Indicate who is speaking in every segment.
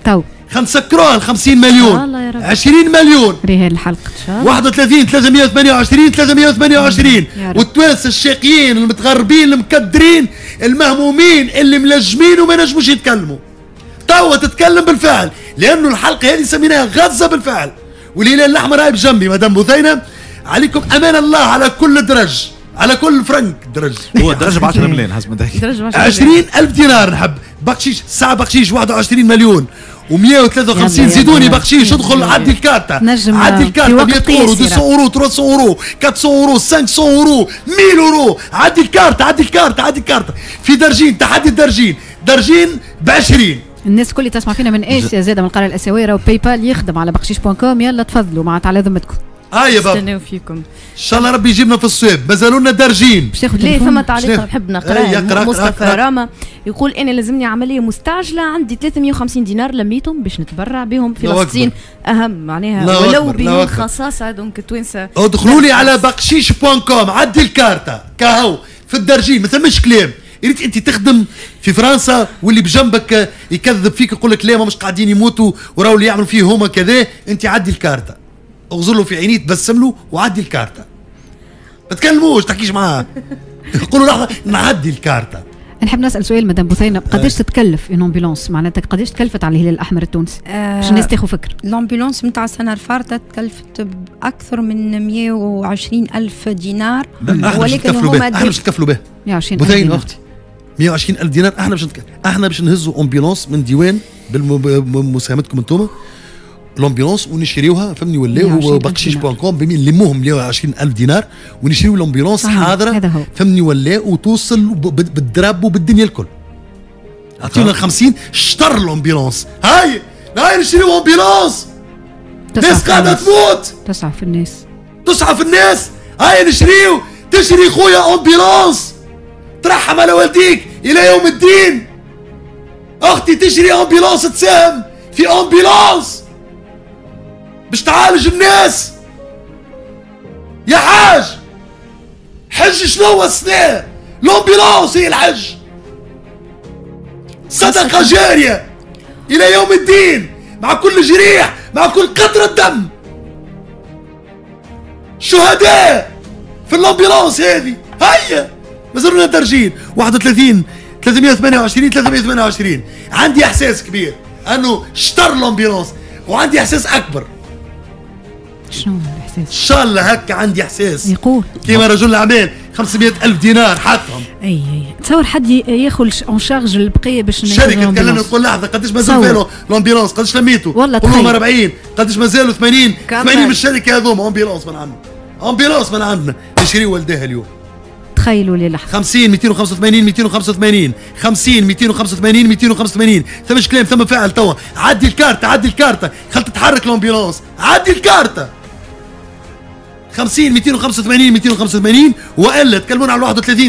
Speaker 1: تو
Speaker 2: نسكروها ل 50 مليون 20 مليون
Speaker 1: رهان الحلقة ان شاء الله
Speaker 2: 31 328 والتوانسه الشاقيين المتغربين المكدرين المهمومين اللي ملجمين وما نجموش يتكلموا توا تتكلم بالفعل، لانه الحلقه هذه سميناها غزه بالفعل. والهلال الاحمر هاي بجنبي مدام بثينه، عليكم امان الله على كل درج، على كل فرنك درج.
Speaker 3: هو الدرج ب 10 ملايين حسب ما تحكي.
Speaker 2: 20,000 دينار نحب بقشيش، ساعه بقشيش 21 مليون و153 زيدوني بقشيش. ادخل عدي الكارتة، عدي الكارتة 100 اورو 200 اورو 300 اورو 400 اورو 500 اورو 1000 اورو. عدي الكارتة عدي الكارتة عدي الكارتة. في درجين، تحدي الدرجين، درجين ب20.
Speaker 1: الناس كل تسمع فينا من اسيا زاده من القاره الاسيويه، راهو باي بال يخدم على بقشيش.com. يلا تفضلوا معناتها على ذمتكم.
Speaker 2: يا بابا
Speaker 4: نستناو فيكم
Speaker 2: ان شاء الله ربي يجيبنا في الصواب. مازالوا لنا درجين.
Speaker 4: ليه ثم تعليق نحب نقراه. مصطفى راما يقول انا لازمني عمليه مستعجله، عندي 350 دينار لميتهم باش نتبرع بهم فلسطين. اهم معناها ولو بدون خصاصه. دونك التوانسه
Speaker 2: ادخلوا لي على بقشيش.com، عدي الكارتة كهو في الدرجين. ما ثمش كلام. يا ريت انت تخدم في فرنسا واللي بجنبك يكذب فيك يقول لك لا ما مش قاعدين يموتوا وراو اللي يعملوا فيه هما كذا. انت عدي الكارتة، اغزر له في عينيه، تبسم له وعدي الكارتة. ما تكلموش تحكيش معاه. قولوا لحظه نعدي الكارتة.
Speaker 1: نحب نسال سؤال مدام بثينه، قداش تتكلف ان امبولانس؟ معناتها قداش تكلفت على الهلال الاحمر التونسي باش الناس تاخذ فكره؟
Speaker 5: الامبولانس نتاع السنه الفارطه تكلفت باكثر من 120,000 دينار.
Speaker 2: ولكن هما احنا باش نتكفلوا به
Speaker 1: 120,000
Speaker 2: بثينه اختي. 120,000 دينار احنا باش نهزوا امبولانس من ديوان بمساهمتكم انتم الامبولانس ونشريوها فهمني. ولاو بقشيش.com نلموهم 120,000 دينار ونشريو الامبولانس حاضره فهمني. ولاو وتوصل بالدراب وبالدنيا الكل. اعطيونا 50 اشتر الامبولانس. هاي نشريو امبولانس. الناس قاعده تموت.
Speaker 1: تسعى في الناس.
Speaker 2: تسعى في الناس. هاي نشريو. تشري خويا امبولانس ترحم على والديك الى يوم الدين. اختي تشري امبولانس، تساهم في امبولانس باش تعالج الناس. يا حاج حج شنو السنة؟ الامبولانس هي الحج. صدقة جارية الى يوم الدين مع كل جريح، مع كل قطرة دم. شهداء في الامبولانس هذه. هيا مازالوا لنا درجين 31 328. عندي احساس كبير انه اشتر الامبولانس، وعندي احساس اكبر.
Speaker 1: شنو الاحساس؟
Speaker 2: ان شاء الله هكا عندي احساس
Speaker 1: يقول
Speaker 2: كيما رجل الاعمال 500,000 دينار حطهم.
Speaker 1: اي تصور حد ياخذ اون شارج البقيه باش
Speaker 2: الشركه تكلمنا تقول لحظه قداش مازال فيه الامبولانس، قداش لميتوا؟
Speaker 1: والله
Speaker 2: قولوا 40 قداش مازالوا 80 من الشركه هذوما امبولانس من عندنا. امبولانس من عندنا نشريو ولدها اليوم.
Speaker 1: تخيلوا لي لحظه
Speaker 2: 50 285 50 285 ثمش كلام ثم فاعل توا. عدي الكارتة عدي الكارتة خل تتحرك الامبولانس. عدي الكارتة 50 285 والا تكلمونا على 31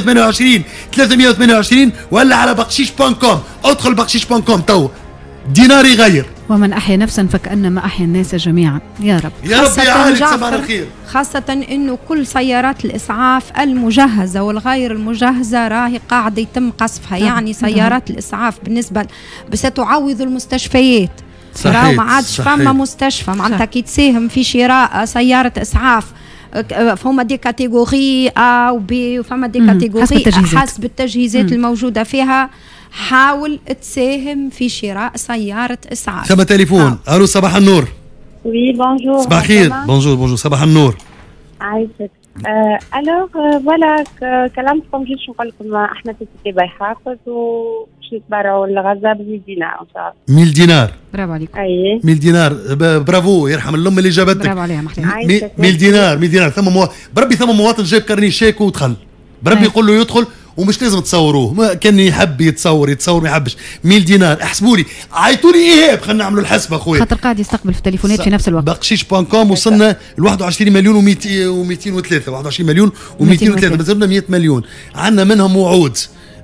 Speaker 2: 328 والا على بقشيش.com. ادخل بقشيش.com توا دينار يغير.
Speaker 1: ومن احيا نفسا فكانما احيا الناس جميعا. يا رب
Speaker 2: يا رب يعالج صباح الخير.
Speaker 5: خاصة انه كل سيارات الاسعاف المجهزة والغير المجهزة راهي قاعدة يتم قصفها. يعني سيارات الاسعاف بالنسبة ستعوض المستشفيات. راهو ما عادش فما مستشفى معناتها كي تساهم في شراء سيارة اسعاف. فما دي كاتيجوري A و B وفما دي كاتيجوري حسب التجهيزات الموجودة فيها. حاول تساهم في شراء سيارة إسعاف.
Speaker 2: ثم تليفون. الو صباح النور.
Speaker 6: وي بونجور.
Speaker 2: صباح الخير. بونجور صباح النور.
Speaker 6: عايشك. الوغ فوالا كلامكم جيت نقول لكم احنا في سيتي حافظ وباش نتبرعوا لغزة ب100 دينار ان شاء الله.
Speaker 2: 1000 دينار.
Speaker 1: برافو عليكم.
Speaker 6: اي
Speaker 2: 1000 دينار. برافو يرحم الام اللي جابتك.
Speaker 1: برافو عليها محلى.
Speaker 2: 1000 دينار بربي ثم مواطن جايب كارني شيك ودخل. بربي يقول له يدخل ومش لازم تصوروه. ما كان يحب يتصور ما يحبش. 1000 دينار احسبوا لي. عيطوا لي ايهاب خلينا نعملوا الحسبه اخويا.
Speaker 1: خاطر قاعد يستقبل في التليفونات في نفس الوقت.
Speaker 2: بقشيش.com وصلنا ل 21 مليون و203. 21 مليون و203 مازلنا 100 مليون. عندنا منهم وعود.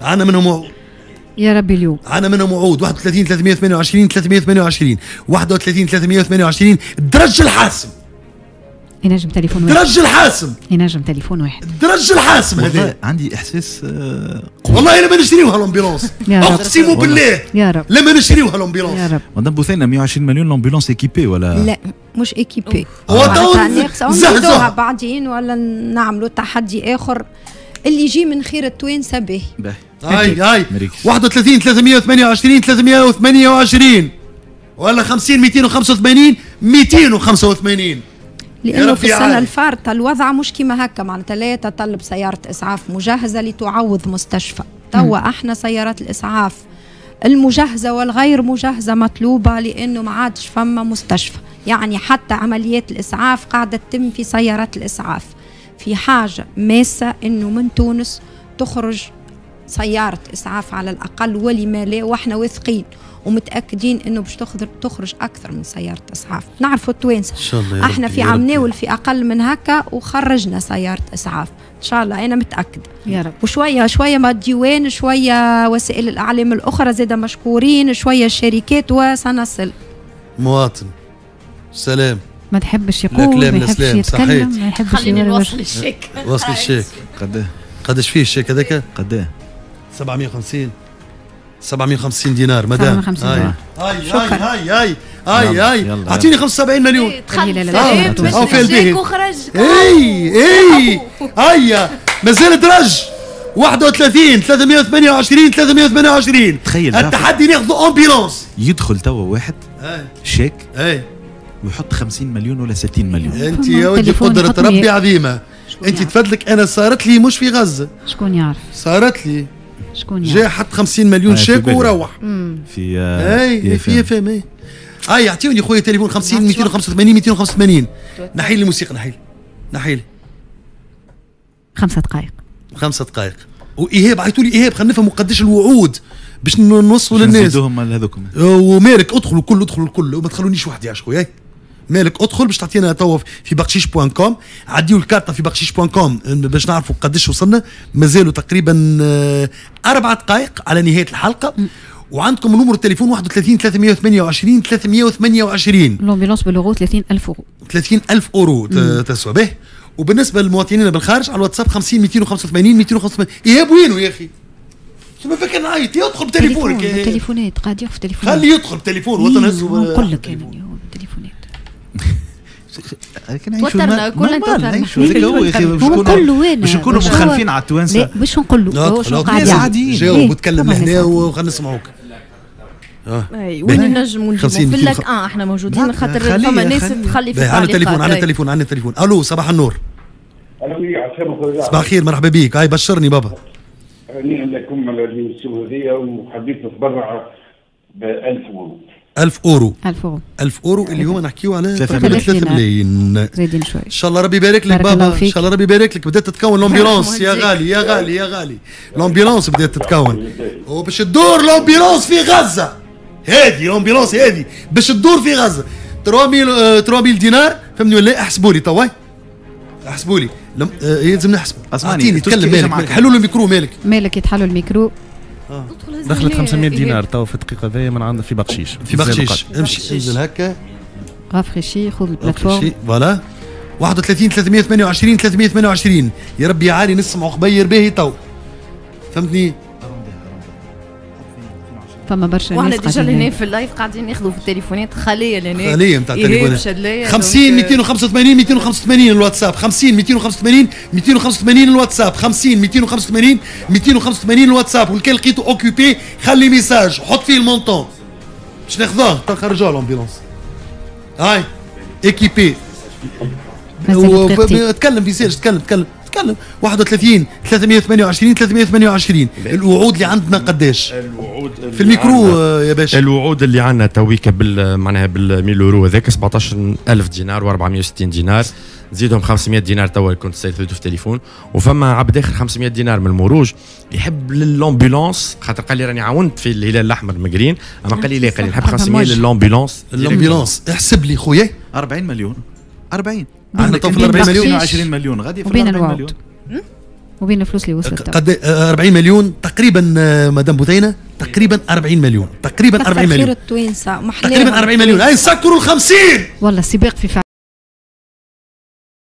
Speaker 1: يا ربي اليوم
Speaker 2: عندنا منهم وعود. 31 328 31 328 الدرج الحاسم.
Speaker 1: ينجم تليفون واحد.
Speaker 2: درج الحاسم.
Speaker 1: ينجم تليفون واحد.
Speaker 2: درج الحاسم هذا.
Speaker 3: عندي احساس
Speaker 2: والله لما نشريوها الامبيلونس. اقسم بالله.
Speaker 1: يا رب.
Speaker 2: لما نشريوها الامبيلونس.
Speaker 1: يا رب.
Speaker 3: مدام بوثينه 120 مليون الامبيلونس ايكيبي ولا؟
Speaker 5: لا مش ايكيبي.
Speaker 2: زهزه
Speaker 5: بعدين ولا نعملوا تحدي اخر اللي يجي من خير التوانسه به.
Speaker 2: هاي 31 328 328 ولا 50 285 285.
Speaker 5: لانه في السنه الفارطه الوضع مش كيما هكا، معناتها لا يتطلب سياره اسعاف مجهزه لتعوض مستشفى. توا احنا سيارات الاسعاف المجهزه والغير مجهزه مطلوبه، لانه ما عادش فما مستشفى. يعني حتى عمليات الاسعاف قاعده تتم في سيارات الاسعاف. في حاجه ماسه انه من تونس تخرج سياره اسعاف على الاقل، ولما لا، واحنا واثقين ومتاكدين انه باش تخرج اكثر من سياره اسعاف. نعرفوا التوانسه ان شاء الله. احنا في عمناول في اقل من هكا وخرجنا سياره اسعاف ان شاء الله، انا متاكده
Speaker 1: يا رب.
Speaker 5: وشويه شويه ما الديوان، شويه وسائل الاعلام الاخرى زاده مشكورين، شويه الشركات، وسنصل.
Speaker 2: مواطن سلام
Speaker 1: ما تحبش يقول، ما يحبش يتكلم، ما يحبش.
Speaker 4: خليني نوصل الشيك.
Speaker 2: وصل الشيك. قداش فيه الشيك هذاك؟
Speaker 3: قداه؟
Speaker 2: 750 دينار مدام.
Speaker 1: 750 دينار.
Speaker 2: هاي اعطيني 75 مليون.
Speaker 4: او في البيت وخرج.
Speaker 2: اي هيا مازال درج 31 328 328.
Speaker 3: تخيل
Speaker 2: التحدي ناخذ امبيلونس.
Speaker 3: يدخل توا واحد شيك ويحط 50 مليون ولا 60 مليون.
Speaker 2: انت يا ودي قدرة ربي عظيمة. انت تفضلك انا صارت لي مش في غزة.
Speaker 1: شكون يعرف؟
Speaker 2: صارت لي
Speaker 1: شكون يعرف؟
Speaker 2: جاي حط 50 مليون شيك وروح. في فهم. يعطيوني خويا تليفون 50 285 285. نحي لي الموسيقى. نحي لي
Speaker 1: 5 دقائق.
Speaker 2: 5 دقائق. وايهاب عيطوا لي ايهاب، خلينا نفهموا قداش الوعود باش نوصلوا للناس.
Speaker 3: نزيدوهم هذوكم.
Speaker 2: ومالك ادخلوا الكل وما تخلونيش وحدي يا خويا. مالك ادخل باش تعطينا توا في بقشيش.com. عديوا الكارطه في بقشيش.com باش نعرفوا قداش وصلنا. مازالوا تقريبا 4 دقائق على نهايه الحلقه. وعندكم نمر التليفون 31 328 328.
Speaker 1: الامبيلونس باليورو 30,000 يورو.
Speaker 2: 30,000 يورو تسوى به. وبالنسبه للمواطنين بالخارج على الواتساب 50 285 285. ايهاب وينه يا اخي؟ شو ما فكر نعيط؟ يدخل بتليفونك.
Speaker 1: التليفونات قاعد ياخذ تليفونات.
Speaker 2: خليه يدخل بتليفون وطن هزه.
Speaker 1: نقول لك يعني التليفونات.
Speaker 4: توترنا كلنا توترنا.
Speaker 3: باش نكونوا مخالفين على التوانسه.
Speaker 1: لا باش نقول له شنو قاعد
Speaker 2: يعمل. جاوب وتكلم لهنا وخلينا نسمعوك.
Speaker 4: وين نجموا نجيبوا في لك احنا موجودين خاطر فما ناس تخلي في
Speaker 2: التعليقات. عندنا تليفون. الو صباح النور. صباح الخير مرحبا بيك. هاي بشرني بابا.
Speaker 7: هنيئا لكم على السعوديه وحبيت نتبرع ب 1000 يورو.
Speaker 2: 1000 يورو.
Speaker 1: 1000
Speaker 2: يورو اللي هما نحكيو على
Speaker 1: 3
Speaker 2: ملايين.
Speaker 1: زايدين شوي.
Speaker 2: ان شاء الله ربي يبارك لك بابا. ان شاء الله ربي يبارك لك. بدات تتكون الامبيلونس يا غالي يا غالي يا غالي. الامبيلونس بدات تتكون وباش تدور الامبيلونس في غزه. هذه الامبيلونس هذه باش تدور في غزه. 3000 دينار فهمني ولا؟ احسبوا لي توا. احسبوا لي. يلزم نحسب. اعطيني تكلم مالك. حلوا له الميكرو. مالك
Speaker 1: يتحلوا الميكرو.
Speaker 8: دخلت 500 دينار تو في الدقيقه ذي من عندنا في بقشيش.
Speaker 2: امشي انزل هكا.
Speaker 1: غافريشي خذ البلاتفورم.
Speaker 2: فوالا 31 328 328. يا ربي يا عالي نسمعوا خبير باهي تو. فهمتني؟
Speaker 1: فما برشا
Speaker 4: ناس واحنا ديجا هنا في اللايف قاعدين ناخذوا في التليفونات خاليه لهنا.
Speaker 2: خاليه نتاع التليفونات. 50 285 285 الواتساب. 50 285 285 الواتساب. 50 285 285 الواتساب. والكل لقيته اوكيبي خلي ميساج حط فيه المونطون باش ناخذوه تخرجوا الامبيلونس. هاي ايكيبي. تكلم في سيرج. تكلم 31 328 328. الوعود اللي عندنا قداش؟
Speaker 7: الوعود
Speaker 2: في الميكرو يا باشا.
Speaker 7: الوعود اللي عندنا تويك معناها بال 1000 يورو هذاك 17000 دينار و460 دينار. زيدهم 500 دينار توا كنت سيرتو في التليفون. وفما عبد اخر 500 دينار من المروج يحب للامبيلونس خاطر قال لي راني عاونت في الهلال الاحمر المقرين. اما قال لي لا قال لي نحب 500 للامبيلونس. احسب لي خويا
Speaker 3: 40 مليون 40.
Speaker 2: عندك طفل 40 مليون
Speaker 3: 20 مليون غادي في
Speaker 1: 40 مليون وبين الفلوس اللي وصلت
Speaker 2: قد 40 مليون تقريبا مدام بثينه. تقريبا 40 مليون. تقريبا 40 مليون.
Speaker 5: التوانسه
Speaker 2: تقريبا 40 مليون. هاي سكروا ال 50
Speaker 1: والله السباق في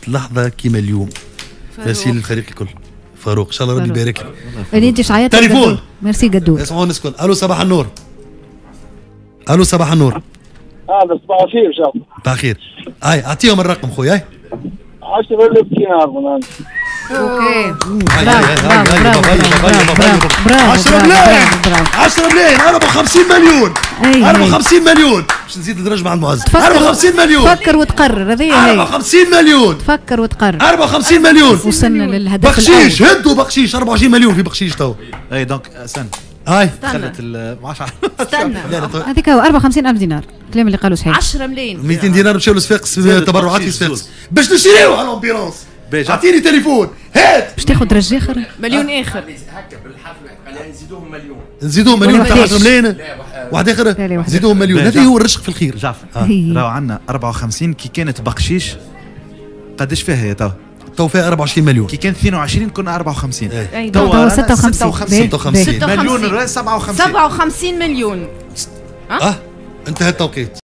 Speaker 2: لحظه كيما اليوم. تسيل الفريق الكل. فاروق ان شاء الله ربي يبارك لك.
Speaker 1: اللي انت شعيط
Speaker 2: تليفون.
Speaker 1: ميرسي قدور.
Speaker 2: اسمعوا نسكن. الو صباح النور. الو صباح النور.
Speaker 9: هذا صباح الخير ان شاء الله.
Speaker 2: صباح الخير. اعطيهم الرقم خويا.
Speaker 9: 10,000 دينار من
Speaker 1: اوكي.
Speaker 2: برافو 10 ملايين 54 مليون 54 مليون. باش نزيد الدرج مع المعز. 54 مليون.
Speaker 1: فكر وتقرر. هذه هي
Speaker 2: 54 مليون.
Speaker 1: فكر وتقرر.
Speaker 2: 54 مليون.
Speaker 1: وصلنا للهدف
Speaker 2: بخشيش. هدوا بخشيش 24 مليون في بخشيش تو.
Speaker 3: اي دونك استنى. خلت ما عادش
Speaker 4: استنى.
Speaker 1: هذيك هو 54,000 دينار. الكلام اللي قالوا صحيح.
Speaker 4: 10 ملايين
Speaker 2: 200 دينار مشاو لصفاقس تبرعات في صفاقس باش نشريوها الامبيلونس. اعطيني تليفون هات.
Speaker 1: باش تاخذ درج اخر؟
Speaker 4: مليون اخر.
Speaker 7: هكا بالحفله نزيدوهم مليون.
Speaker 2: نزيدوهم مليون تاع 10 ملايين. واحد اخر نزيدوهم مليون. هذا هو الرشق في الخير.
Speaker 3: جعفر راهو عندنا 54 كي كانت بقشيش قداش فيها هي تو
Speaker 2: فيها 24 مليون.
Speaker 3: كي كان 22 كنا 54.
Speaker 1: تو 56
Speaker 3: مليون 57
Speaker 4: مليون.
Speaker 2: انتهى التوقيت.